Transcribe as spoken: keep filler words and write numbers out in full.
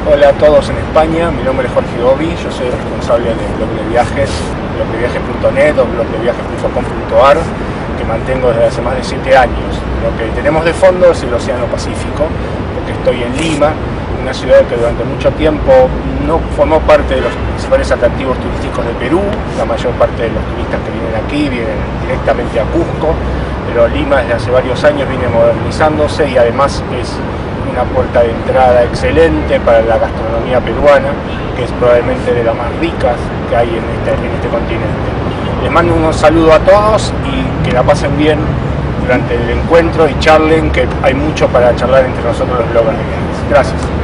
Hola a todos en España, mi nombre es Jorge Gobi, yo soy responsable del blog de viajes, blog de viajes punto net o blog de viajes punto com punto ar, que mantengo desde hace más de siete años. Lo que tenemos de fondo es el Océano Pacífico, porque estoy en Lima, una ciudad que durante mucho tiempo no formó parte de los principales atractivos turísticos de Perú. La mayor parte de los turistas que vienen aquí vienen directamente a Cusco, pero Lima desde hace varios años viene modernizándose y además es una puerta de entrada excelente para la gastronomía peruana, que es probablemente de las más ricas que hay en este, en este continente. Les mando un saludo a todos y que la pasen bien durante el encuentro y charlen, que hay mucho para charlar entre nosotros los bloggers de viajes. Gracias.